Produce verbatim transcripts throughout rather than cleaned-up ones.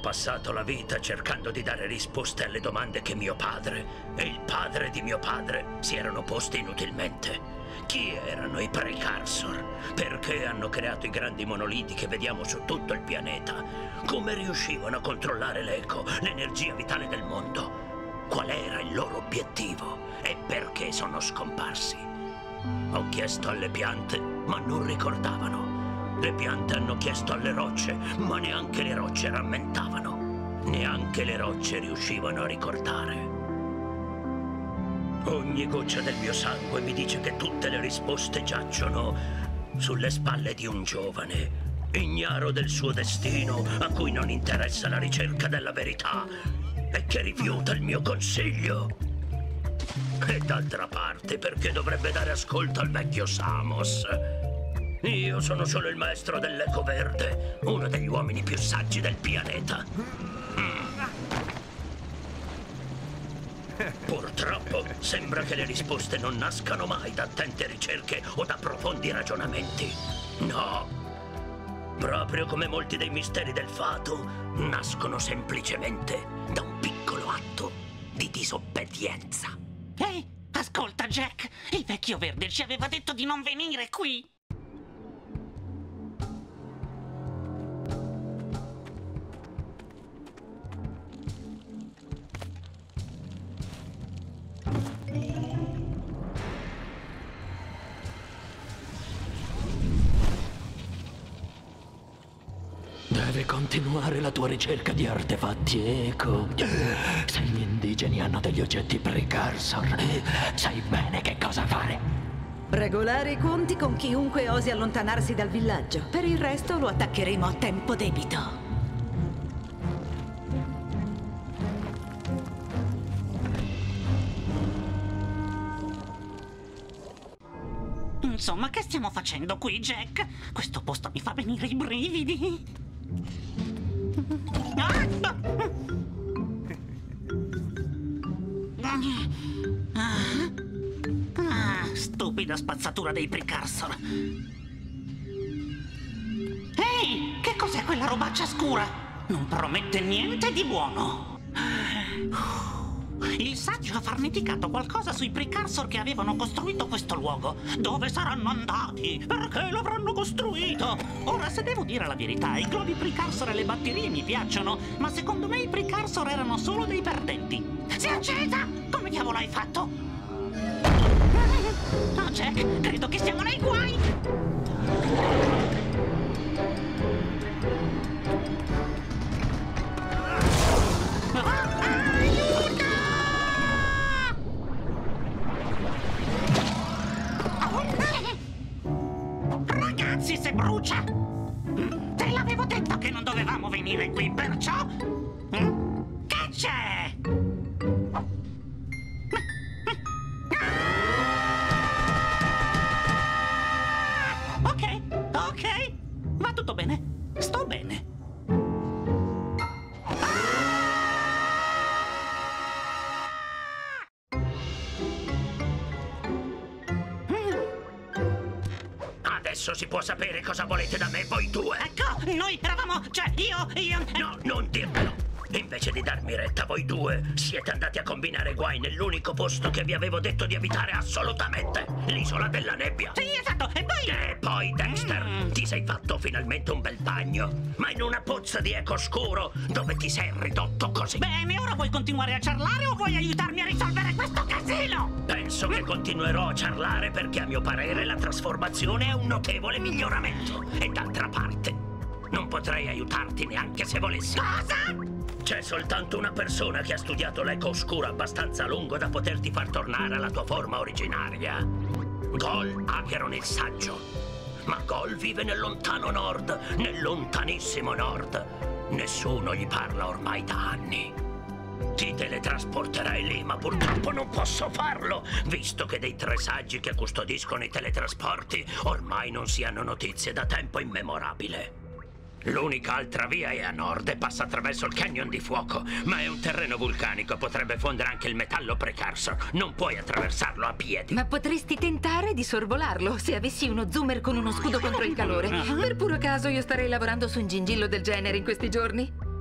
passato la vita cercando di dare risposte alle domande che mio padre e il padre di mio padre si erano posti inutilmente. Chi erano i Precursor? Perché hanno creato i grandi monoliti che vediamo su tutto il pianeta? Come riuscivano a controllare l'eco, l'energia vitale del mondo? Qual era il loro obiettivo? E perché sono scomparsi? Ho chiesto alle piante, ma non ricordavano. Le piante hanno chiesto alle rocce, ma neanche le rocce rammentavano. Neanche le rocce riuscivano a ricordare. Ogni goccia del mio sangue mi dice che tutte le risposte giacciono sulle spalle di un giovane, ignaro del suo destino, a cui non interessa la ricerca della verità e che rifiuta il mio consiglio. E d'altra parte, perché dovrebbe dare ascolto al vecchio Samos? Io sono solo il maestro dell'eco verde, uno degli uomini più saggi del pianeta. Mm. Purtroppo, sembra che le risposte non nascano mai da attente ricerche o da profondi ragionamenti. No! Proprio come molti dei misteri del fato, nascono semplicemente da un piccolo atto di disobbedienza. Ehi, ascolta Jack, il vecchio verde ci aveva detto di non venire qui. Devi continuare la tua ricerca di artefatti eco. Se gli indigeni hanno degli oggetti Precursor, sai bene che cosa fare. Regolare i conti con chiunque osi allontanarsi dal villaggio. Per il resto lo attaccheremo a tempo debito. Insomma, che stiamo facendo qui, Jack? Questo posto mi fa venire i brividi. Ah, ah, stupida spazzatura dei Precursor. Ehi, che cos'è quella robaccia scura? Non promette niente di buono. Il saggio ha farneticato qualcosa sui Precursor che avevano costruito questo luogo. Dove saranno andati? Perché l'avranno costruito? Ora, se devo dire la verità, i globi Precursor e le batterie mi piacciono, ma secondo me i Precursor erano solo dei perdenti. Si è accesa! Come diavolo hai fatto? No, Jack, credo che siamo nei guai! Ragazzi, se brucia! Te l'avevo detto che non dovevamo venire qui, perciò... Che c'è? Ok, ok, va tutto bene, sto bene. Adesso si può sapere cosa volete da me, voi due. Ecco, noi eravamo, cioè io, io... No, non dirmelo. Invece di darmi retta, voi due siete andati a combinare guai nell'unico posto che vi avevo detto di evitare assolutamente, l'isola della nebbia. Sì, esatto, e poi... E poi, Dexter, mm. ti sei fatto finalmente un bel bagno, ma in una pozza di eco scuro dove ti sei ridotto così. Bene, ora vuoi continuare a ciarlare o vuoi aiutarmi a risolvere questo casino? Penso che continuerò a ciarlare perché a mio parere la trasformazione è un notevole miglioramento. E d'altra parte, non potrei aiutarti neanche se volessi. Cosa? C'è soltanto una persona che ha studiato l'eco oscuro abbastanza a lungo da poterti far tornare alla tua forma originaria. Gol Acheron il saggio. Ma Gol vive nel lontano nord, nel lontanissimo nord. Nessuno gli parla ormai da anni. Ti teletrasporterai lì, ma purtroppo non posso farlo, visto che dei tre saggi che custodiscono i teletrasporti ormai non si hanno notizie da tempo immemorabile. L'unica altra via è a nord e passa attraverso il Canyon di Fuoco, ma è un terreno vulcanico, potrebbe fondere anche il metallo Precursor. Non puoi attraversarlo a piedi. Ma potresti tentare di sorvolarlo se avessi uno zoomer con uno scudo contro il calore. Per puro caso io starei lavorando su un gingillo del genere in questi giorni.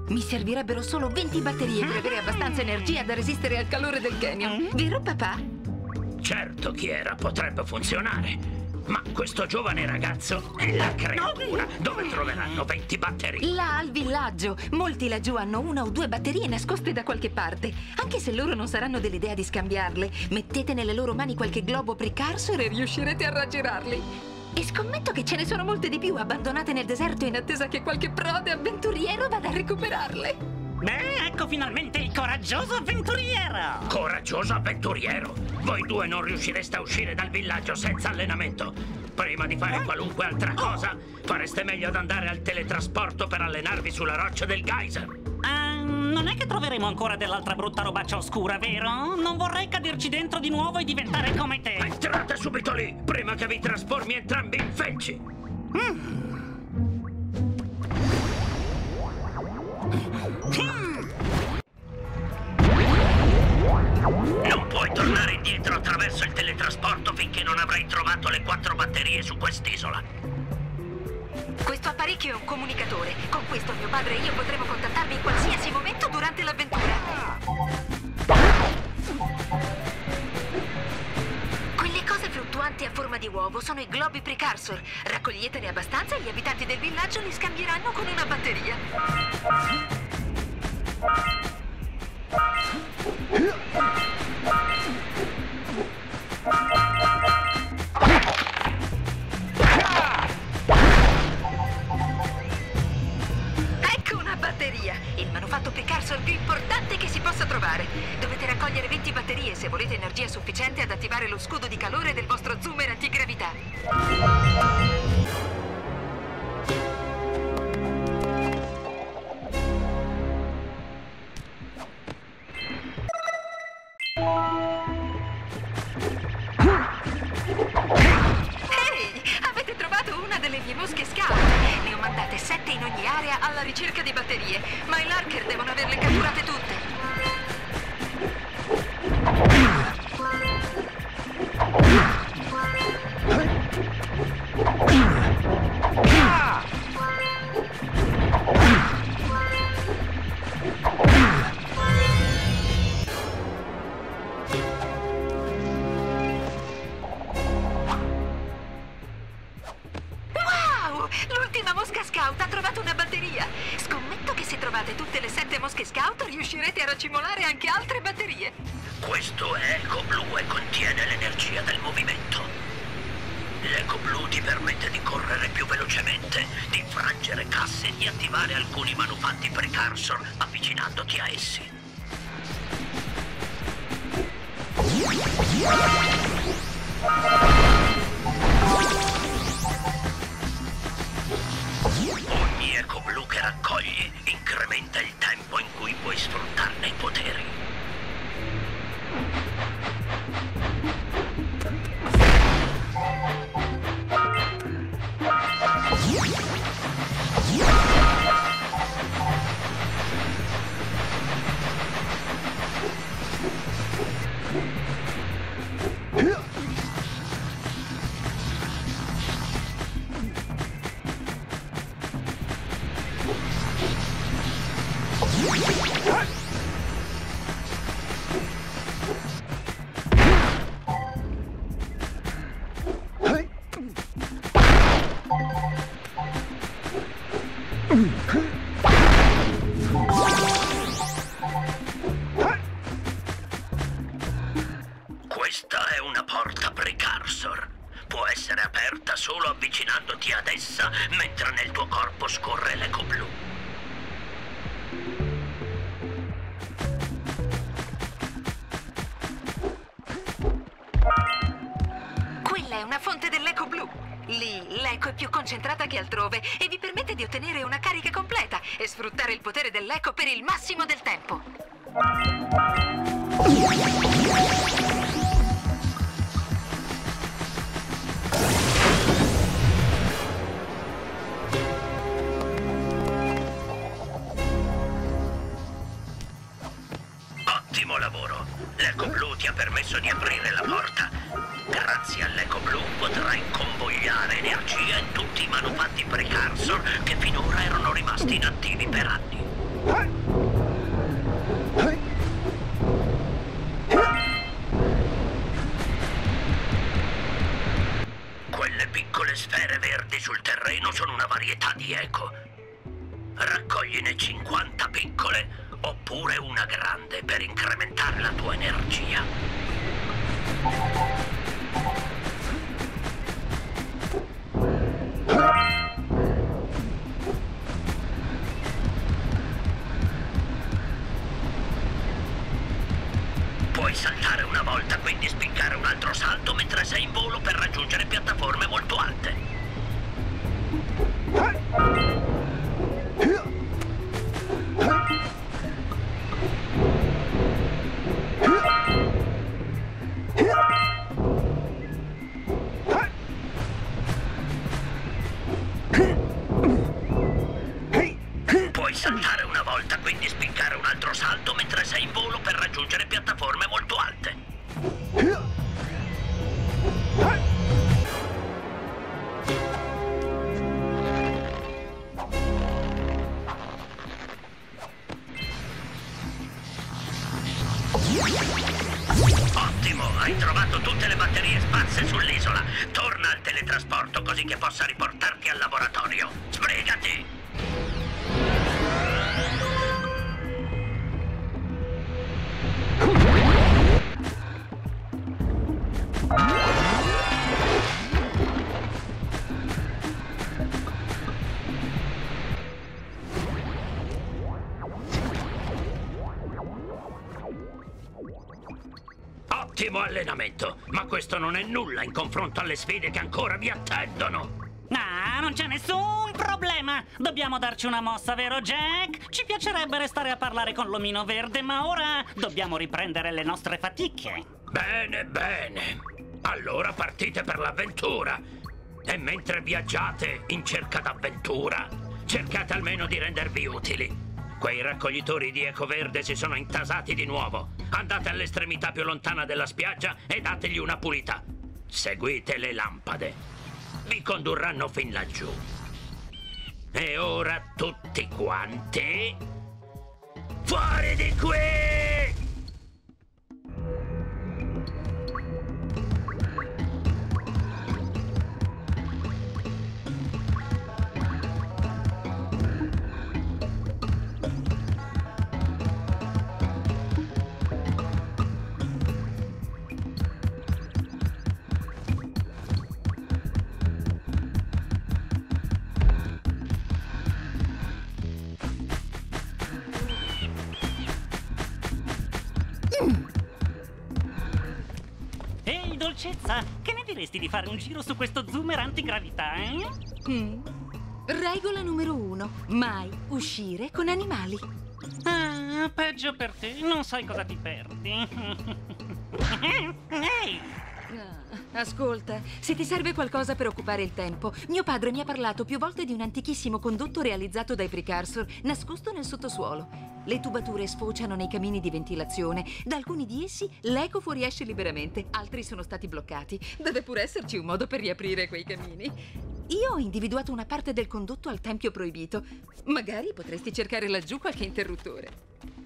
Mi servirebbero solo venti batterie per avere abbastanza energia da resistere al calore del canyon. Vero, papà? Certo, Kiera, potrebbe funzionare. Ma questo giovane ragazzo è la creatura. Dove troveranno venti batterie? Là al villaggio. Molti laggiù hanno una o due batterie nascoste da qualche parte. Anche se loro non saranno dell'idea di scambiarle, mettete nelle loro mani qualche globo precursor e riuscirete a raggirarli. E scommetto che ce ne sono molte di più abbandonate nel deserto in attesa che qualche prode avventuriero vada a recuperarle. Beh, ecco finalmente il coraggioso avventuriero! Coraggioso avventuriero? Voi due non riuscireste a uscire dal villaggio senza allenamento. Prima di fare qualunque altra cosa, fareste meglio ad andare al teletrasporto per allenarvi sulla roccia del geyser. Uh, non è che troveremo ancora dell'altra brutta robaccia oscura, vero? Non vorrei caderci dentro di nuovo e diventare come te. Entrate subito lì, prima che vi trasformi entrambi in felci. Mm. Non puoi tornare indietro attraverso il teletrasporto finché non avrai trovato le quattro batterie su quest'isola. Questo apparecchio è un comunicatore. Con questo mio padre e io potremo contattarvi in qualsiasi momento durante l'avventura. Quelle cose fluttuanti a forma di uovo sono i globi precursor. Raccoglietene abbastanza e gli abitanti del villaggio li scambieranno con una batteria. Ecco una batteria, il manufatto precursor più importante che si possa trovare. Dovete raccogliere venti batterie se volete energia sufficiente ad attivare lo scudo di calore del vostro zoomer antigravità. Mosche scout. Ne ho mandate sette in ogni area alla ricerca di batterie, ma i Lurker devono averle catturate tutte. L'ultima mosca scout ha trovato una batteria. Scommetto che se trovate tutte le sette mosche scout riuscirete a raccimolare anche altre batterie. Questo è Eco Blu e contiene l'energia del movimento. L'Eco Blu ti permette di correre più velocemente, di infrangere casse e di attivare alcuni manufatti precursor avvicinandoti a essi. Ogni Eco Blu che raccogli incrementa il tempo in cui puoi sfruttarne i poteri. Questa è una porta precursor. Può essere aperta solo avvicinandoti ad essa mentre nel tuo corpo scorre l'Eco Blu. Quella è una fonte dell'Eco Blu. Lì l'eco è più concentrata che altrove e vi permette di ottenere una carica completa e sfruttare il potere dell'eco per il massimo del tempo. Ottimo lavoro! L'Eco Blu ti ha permesso di aprire la porta. Grazie all'Eco Blu potrai convogliare energia in tutti i manufatti precursor che finora erano rimasti inattivi per anni. Quelle piccole sfere verdi sul terreno sono una varietà di eco. Raccogliene cinquanta piccole oppure una grande per incrementare la tua energia. Puoi saltare una volta, quindi spiccare un altro salto mentre sei in volo per raggiungere piattaforme molto alte. Puoi saltare una volta, quindi spiccare un altro salto mentre sei in volo per raggiungere piattaforme molto alte. Ottimo, hai trovato tutte le batterie sparse sull'isola. Torna al teletrasporto così che possa riportarti al laboratorio. Sbrigati! Ottimo allenamento, ma questo non è nulla in confronto alle sfide che ancora vi attendono. Ah, non c'è nessun problema. Dobbiamo darci una mossa, vero Jack? Ci piacerebbe restare a parlare con l'omino verde, ma ora dobbiamo riprendere le nostre fatiche. Bene, bene. Allora partite per l'avventura. E mentre viaggiate in cerca d'avventura, cercate almeno di rendervi utili. Quei raccoglitori di eco verde si sono intasati di nuovo. Andate all'estremità più lontana della spiaggia e dategli una pulita. Seguite le lampade. Vi condurranno fin laggiù. E ora tutti quanti... fuori di qui! Ehi, dolcezza, che ne diresti di fare un giro su questo zoomer antigravità, eh? Mm. Regola numero uno. Mai uscire con animali. Ah, peggio per te, non sai cosa ti perdi. Ehi! Ah, ascolta, se ti serve qualcosa per occupare il tempo, mio padre mi ha parlato più volte di un antichissimo condotto realizzato dai precursor nascosto nel sottosuolo. Le tubature sfociano nei camini di ventilazione. Da alcuni di essi l'eco fuoriesce liberamente, altri sono stati bloccati. Deve pure esserci un modo per riaprire quei camini. Io ho individuato una parte del condotto al Tempio Proibito. Magari potresti cercare laggiù qualche interruttore.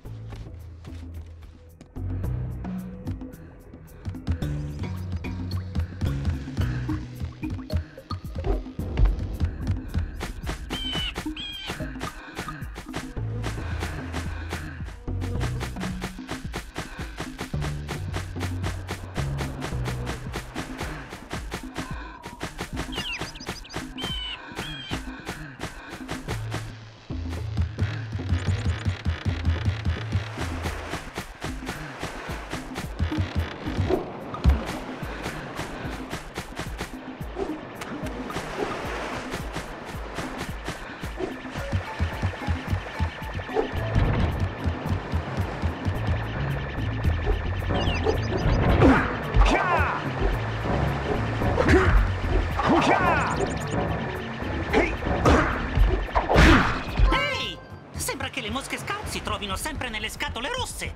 Ehi! Sembra che le mosche scout si trovino sempre nelle scatole rosse.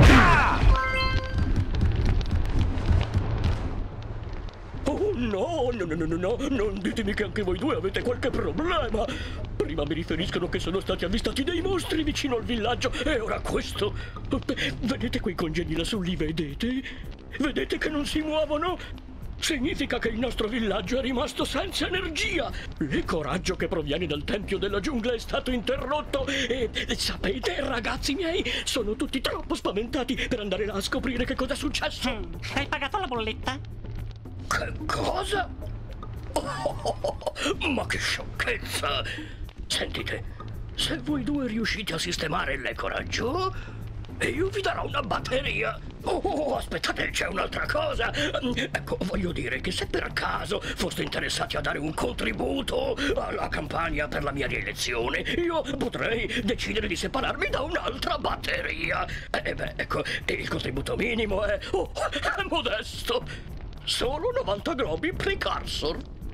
Oh no, no, no, no, no, non ditemi che anche voi due avete qualche problema. Prima mi riferiscono che sono stati avvistati dei mostri vicino al villaggio e ora questo. Vedete quei congegni lassù, li vedete? Vedete che non si muovono? Significa che il nostro villaggio è rimasto senza energia. Il coraggio che proviene dal tempio della giungla è stato interrotto e, sapete, ragazzi miei, sono tutti troppo spaventati per andare là a scoprire che cosa è successo. Mm, hai pagato la bolletta? Che cosa? Oh, oh, oh, ma che sciocchezza! Sentite, se voi due riuscite a sistemare l'ecoraggio, io vi darò una batteria. Oh, oh, aspettate, c'è un'altra cosa. Ecco, voglio dire che se per caso foste interessati a dare un contributo alla campagna per la mia rielezione, io potrei decidere di separarmi da un'altra batteria. E beh, ecco, il contributo minimo è, oh, è modesto. Solo novanta globi Precursor.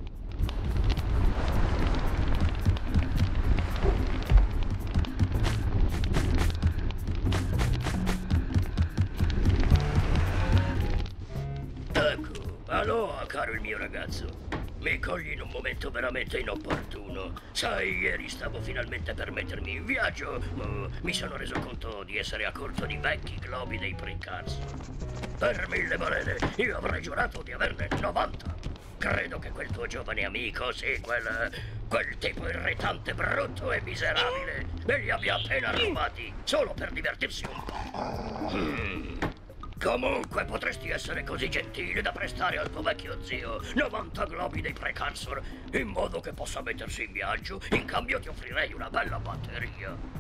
Ecco, allora, caro il mio ragazzo, mi cogli in un momento veramente inopportuno. Sai, ieri stavo finalmente per mettermi in viaggio, ma mi sono reso conto di essere a corto di vecchi globi dei Precursor. Per mille balene, io avrei giurato di averne novanta. Credo che quel tuo giovane amico, sì, quel... quel tipo irritante, brutto e miserabile, me li abbia appena rubati, solo per divertirsi un po'. Hmm. Comunque potresti essere così gentile da prestare al tuo vecchio zio novanta globi dei Precursor in modo che possa mettersi in viaggio. In cambio ti offrirei una bella batteria.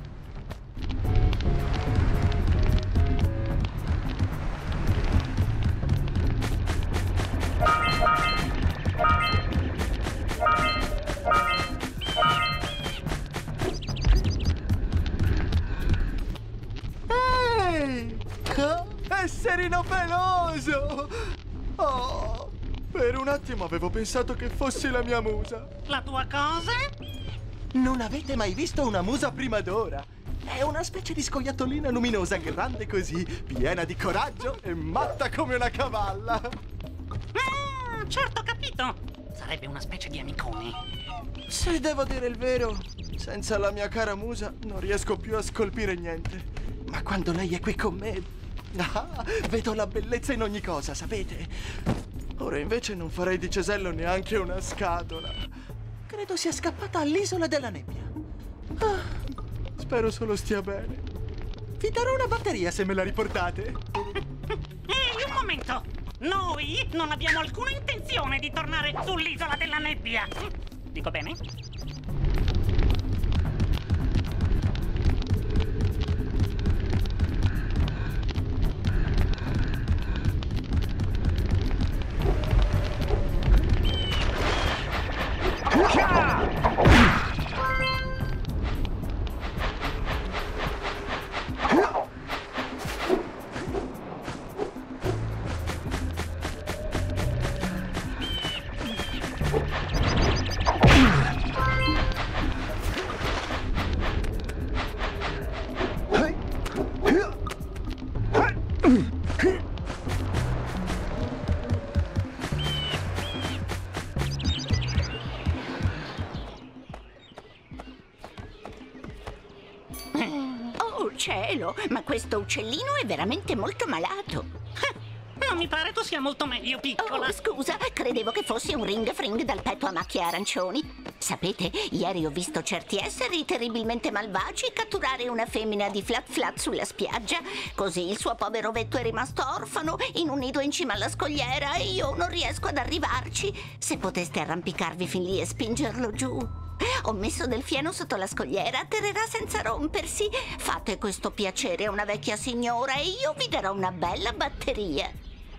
Ehi! Esserino peloso! Oh, per un attimo avevo pensato che fossi la mia musa. La tua cosa? Non avete mai visto una musa prima d'ora? È una specie di scoiattolina luminosa, grande così, piena di coraggio e matta come una cavalla. Ah, certo, capito. Sarebbe una specie di amicone. Se devo dire il vero, senza la mia cara musa non riesco più a scolpire niente. Ma quando lei è qui con me... Ah, vedo la bellezza in ogni cosa, sapete? Ora invece non farei di cesello neanche una scatola. Credo sia scappata all'isola della nebbia. Ah, spero solo stia bene. Vi darò una batteria se me la riportate. Ehi, un momento! Noi non abbiamo alcuna intenzione di tornare sull'isola della nebbia. Dico bene? Cielo, ma questo uccellino è veramente molto malato. Non mi pare tu sia molto meglio, piccola. Oh, scusa, credevo che fossi un ring fring dal petto a macchie arancioni. Sapete, ieri ho visto certi esseri terribilmente malvagi catturare una femmina di Flat Flat sulla spiaggia. Così il suo povero ovetto è rimasto orfano in un nido in cima alla scogliera e io non riesco ad arrivarci. Se poteste arrampicarvi fin lì e spingerlo giù. Ho messo del fieno sotto la scogliera, atterrerà senza rompersi. Fate questo piacere a una vecchia signora e io vi darò una bella batteria.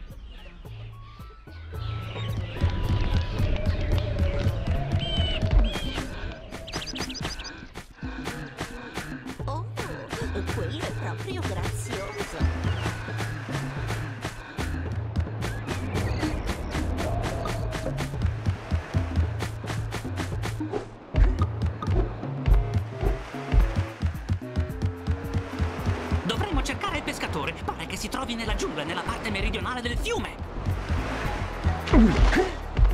Oh, quello è proprio grazioso. Dovremmo cercare il pescatore. Pare che si trovi nella giungla, nella parte meridionale del fiume.